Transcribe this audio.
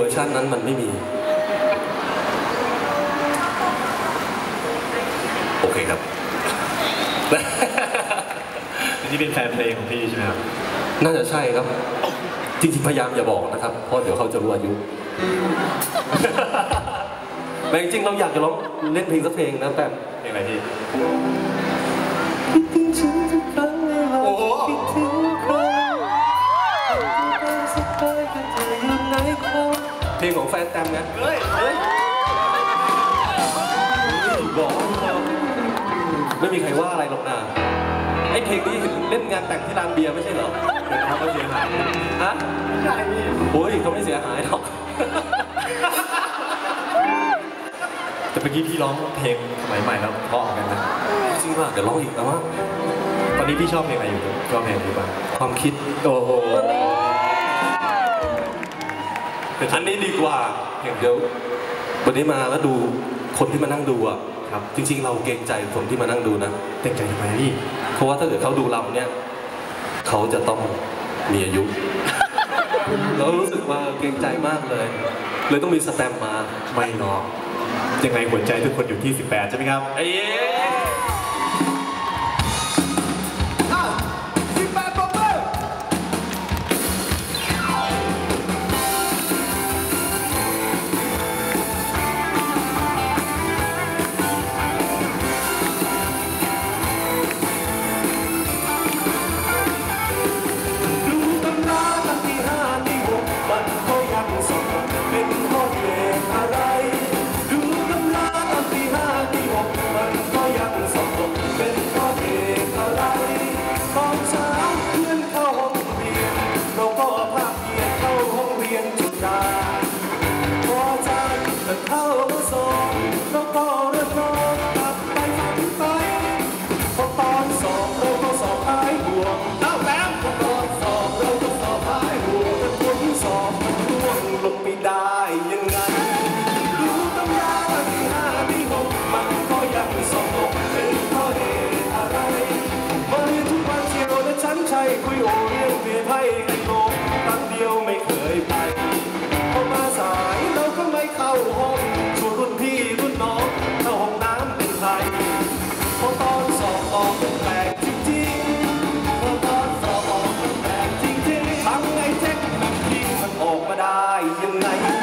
อร์ชันนั้นมันไม่มีโอเคครับนี่เป็นแฟนเพลงของพี่ใช่ไหมครับน่าจะใช่ครับจริงๆพยายามอย่าบอกนะครับเพราะเดี๋ยวเขาจะรู้อายุแต่จริงๆเราอยากจะร้องเล่นเพลงสักเพลงนะแต่เพลงอะไรพี่โอ้โหเพลงของแฟนแตมไงเฮ้ยบอกไม่มีใครว่าอะไรหรอกนะไอ้เพลงนี้เล่นงานแต่งที่ร้านเบียร์ไม่ใช่เหรอเป็นเขาไม่เสียหายฮะไม่ได้พี่โอ้ยเขาไม่เสียหายหรอกแต่เมื่อกี้พี่ร้องเพลงสมัยใหม่แล้วเพราะกันนะจริงป่ะเดี๋ยวร้องอีกนะว่าตอนนี้พี่ชอบเพลงอะไรอยู่ชอบเพลงอะไรบ้างความคิดโอ้โหแต่อันนี้ดีกว่าเดี๋ยววันนี้มาแล้วดูคนที่มานั่งดูอ่ะครับจริงๆเราเกรงใจคนที่มานั่งดูนะเกรงใจทำไมพี่เพราะว่าถ้าเกิดเขาดูเราเนี่ยเขาจะต้องมีอายุเรารู้สึกว่าเกรงใจมากเลยต้องมีสแตมป์มาไม่หรอกยังไงหัวใจทุกคนอยู่ที่18ใช่ไหมครับไอ้คุยโอเลี้ยงเบียร์ไพ่ให้โลกตั้งเดียวไม่เคยไปพอมาสายเราก็ไม่เข้าห้องชวนรุ่นพี่รุ่นน้องเข้าห้องน้ำเป็นไทยพอตอนสอบออกแปลกจริงๆพอตอนสอบออกแปลกจริงๆทั้งไอ้แจ็คนักยิงมันออกมาได้ยังไง